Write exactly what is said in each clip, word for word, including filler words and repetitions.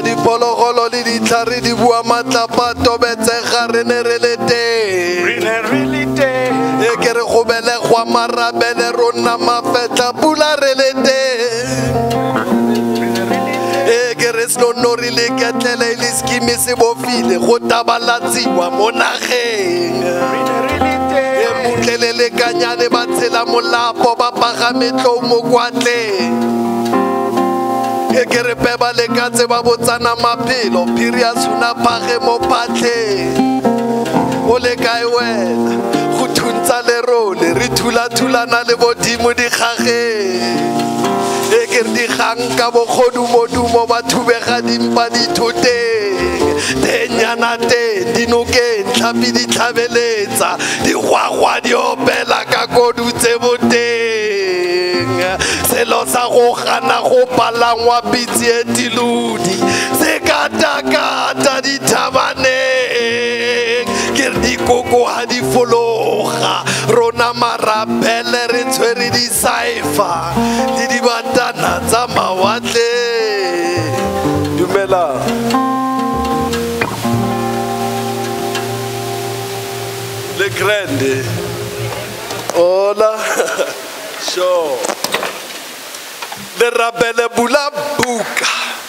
di pologolo le ditlhare di bua matlapa tobetsega re ne re le teng e ke re go belegwa Marabele rona mafetla Bula re le teng e ke re slono re le ketlele le skimi se bofile go tabalatsiwa mo nageng e mutlelele kanyane ba tshela molapo ba pagame tlo mo kwatleng e ke re peba le katse ba botsana maphelo phiri a tshuna phage mo phatleng o le kae wena go thuntsa lerole re thula-thulana le bodimo dikgageng e ke re dikgang ka bogodumodumo ba thubega dimpa dithoteng tenyana teng dinokeng tlhapi di tlhabeletsa digwagwa di opela ka kodutse boteng selo sa go gana go palangwa pitsi e tiludi se kata-kata dithabaneng ke re dikoko ha di fologa rona Marabele re tshwere disaifa le dibatana tsa mawatle dumela le grande hola sure Marabele Bula Buka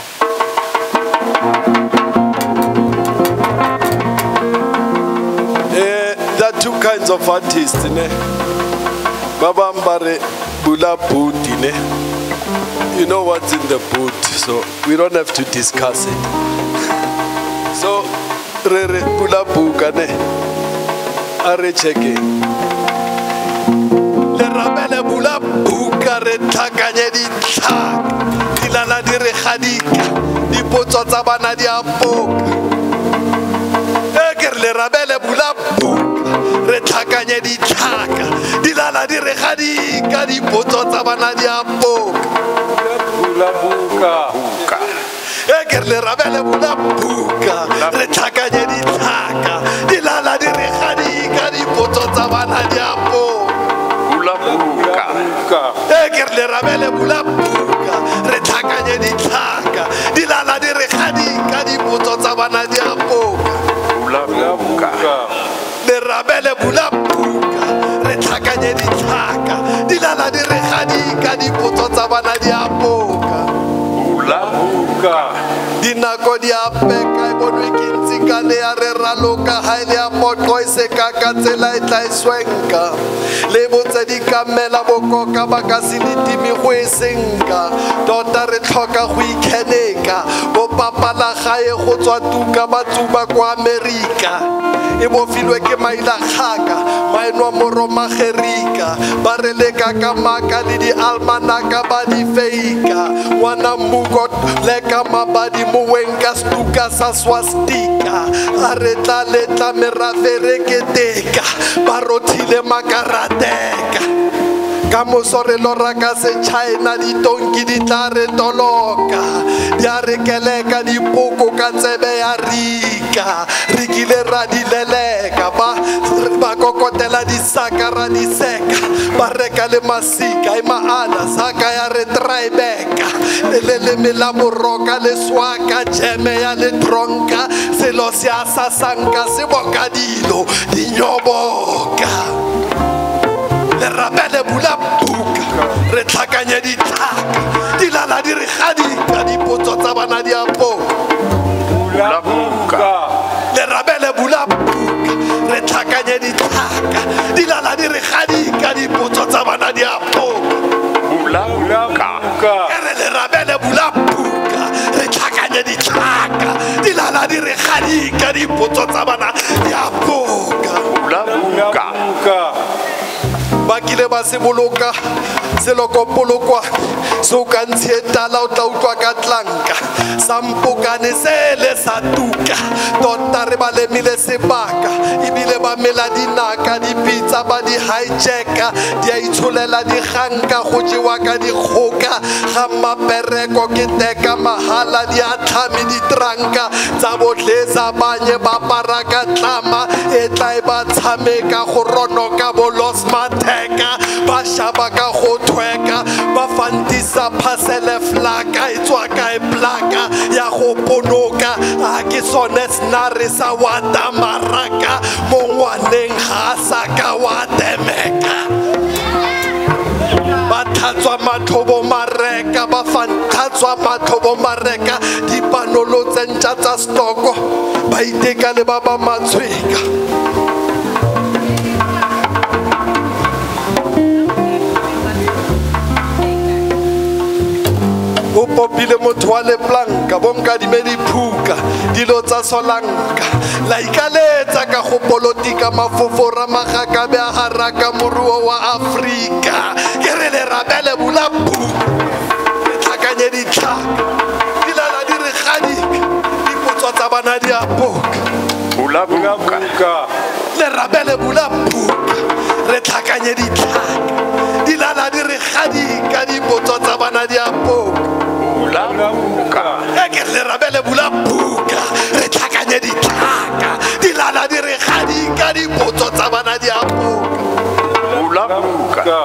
eh, there are two kinds of artists ne babambare Bula Booty ne you know what's in the boot so we don't have to discuss it so re re Bula Buka ne are checking Marabele Bula Buka re tlhakanye ditlhaka dilala di re gadika dipotso tsa bana di a poka e ke re Marabele Bula Buka re tlhakanye ditlhaka dilala di re gadika dipotso tsa bana di a poka Bula Buka e ke re Marabele Bula Buka re tlhakanye ditlhaka dilala di re gadika dipotso tsa bana di a poka e ke re Marabele Bula Buka re tlhakanye ditlhaka dilala di re gadika dipotso tsa bana di a poka Marabele Bula Buka re tlhakanye ditlhaka dilala di re gadika dipotso tsa bana di a poka dinako di a peka e bonwe ke ntsi ka le ya re raloka ha ile ya potlo e se ka ka tsela e tla e swenka le botse di kamela bokoka ba ka se ditimi go e senka tota re tlhoka go ikheneka bo papala gae go tswa tuka ba tsuba kwa Amerika e bofilwe ke maila kgaka maenwa moroma gerika ba re leka ka maka le di almanaka ba di feika ngwana mmuko leka mabadi mowenka stuka sa swastika a re tla letla merafe reketeka ba rothile makarateka ka mosorelo ra ka se China ditonki di tla re toloka di a re keleka dipoko ka tsebe ya rika re kile ra di leleka ba ba kokotela disaka ra di seka ba reka le masika e maana saka ya re tribeka le le mela boroka le swaka jeme ya le tronka selo se a sasanka se boka dilo di nyoboka Marabele Bula Buka re tlhakanye ditlhaka dilala di re gadika dipotso tsa bana di a poka Marabele Bula Buka re tlhakanye ditlhaka dilala di re gadika dipotso tsa bana di a poka Marabele Bula Buka re tlhakanye ditlhaka dilala di re gadika dipotso tsa bana di a poka ba kile ba se boloka se loko polokwa so ka ntshetala o tla utlwa ka tlanka sampokane sele sa tuka tota re ba lemile sebaka ebile ba mela dinaka dipitsa ba di hijacka di a itsholela diganka go jewa ka dikgoka ga mapereko ke teka mahala di a tlhami ditranka tsa botlhetsa banye ba paraka tlama e tla e ba tshameka go ronoka bolos mathe tweka ba shaba ka go tweka ba fantisa phasele flaka e tswa ka e plaka ya go ponoka a ke sone snare sa wa tamaraka mo ngwaneng ga sa ka wa temeka ba thatswa mathobo mareka ba fantatswa mathobo mareka di panolo tsentsa tsa stoko ba iteka le ba ba matshweka o popile motho wa leplanka bonka di me di phuka dilo tsa solanka la ikaletsa ka go politika mafofora magaka be a haraka moruo wa Afrika ke re le rabele bula bu tlhakanye di tlhaka dilala di re gadika dipotso tsa bana di a poka Bula Buka. le rabele bula buka re tlhakanye di tlhaka dilala di re gadika dipotso tsa bana di a poka Bula Buka. ke le rabele bula buka re tlhakanye di tlhaka dilala di re gadika dipotso tsa bana di a poka Bula Buka.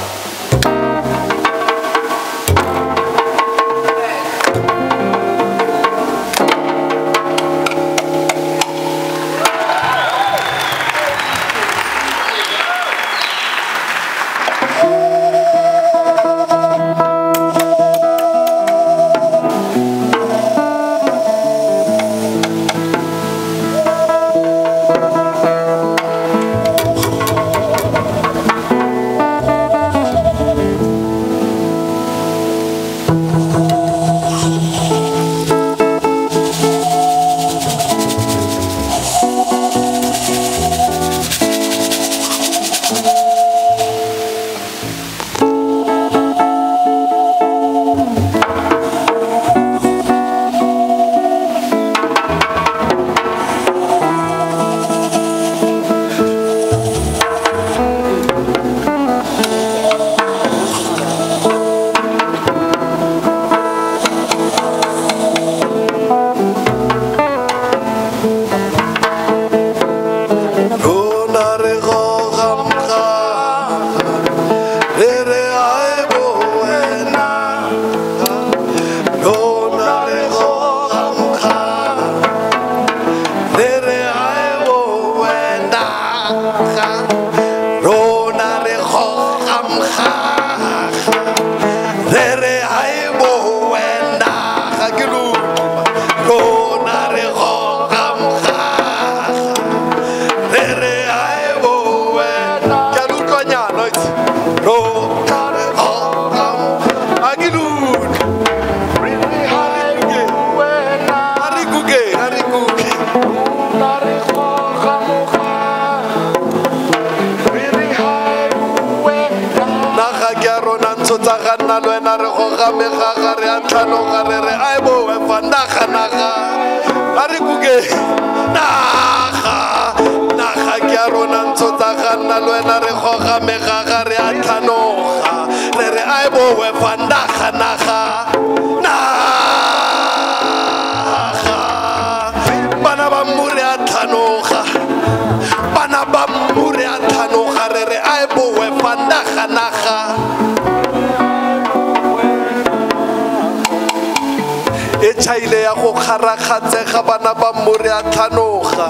chaile ya go kgarakgatsega bana ba mmore a tlhanoga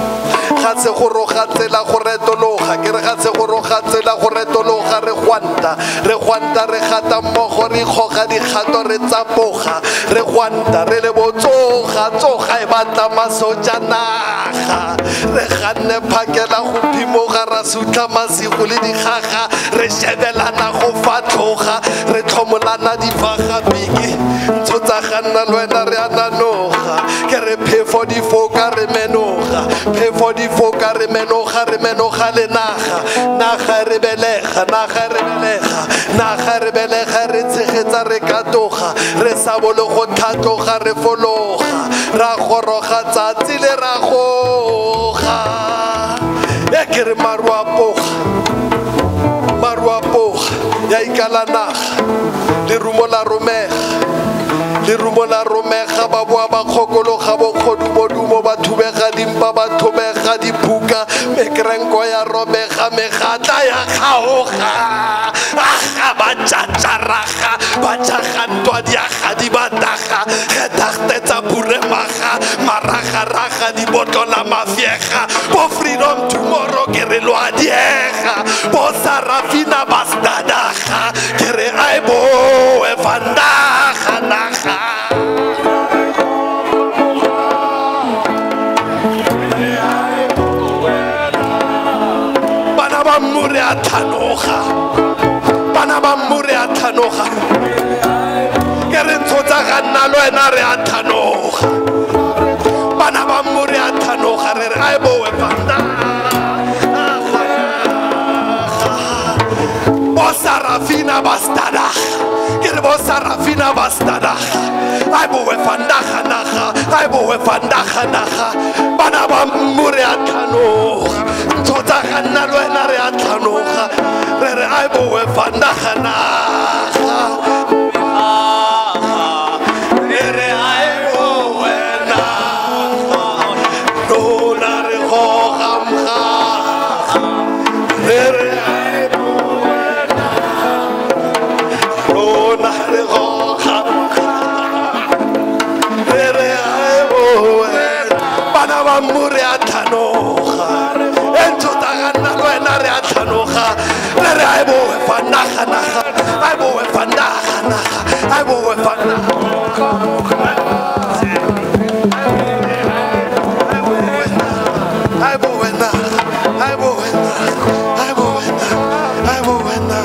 ga se go rogatsela go retologa ke re ga se go rogatsela go retologa re gwanta re gwanta re gata mmogo re ikgoga dikgato re tsapoga re gwanta re le botsoga tsoga e batla masojanaga re ganne phakela go phimoga ra sutla masigo le digaga re shebelana go fatloga re tlhomolana difaga piki ntho tsa ganna le wena re ananoga ke re phefo difoka re menoga phefo difoka re menoga re menoga le naga naga re belega naga re belega naga re belega re tshegetsa re katoga re sa bole go thatloga re fologa ra goroga tsatsi le ra goga ya ke re maru a poga maru a poga ya ikala naga le rumo la romega le rumo la romega ba boa ba kgokologa bokgodumodumo ba thubega dimpa ba thobega dibuka mekrenko ya robega megatla ya kgaoga aga ba tšatšaraga ba tšagantwa diaga di bataga gedagte tsa puremaga maragaraga di botlola mafiega bo freedom tomorrow ke re lo a diega bo sarafina bastadaga ke re ai bo evandaga naga bana ba mmure a thanoga bana ba mmure a thanoga ke re ntho tsa ga nna le wena re a thanoga bana ba mmure a thanoga re re ai bo evandaga Sarafina bastada, kiri bo Sarafina bastada. Ai bo efandaga naga, ai bo efandaga naga. Bana ba mmure a thanoga, ntota ga nna le wena re a thanoga. Re re ai bo efandaga naga. Re re ai bo wena, dona re hoga mga. Re re mmure a thanoga entho taganna le wena re a thanoga re re ai bo efandaga naga ai bo efandaga naga ai bo efandaga ai bo wena ai bo wena ai bo wena ai bo wena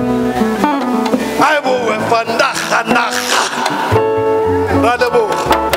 ai bo efandaga naga ra leboga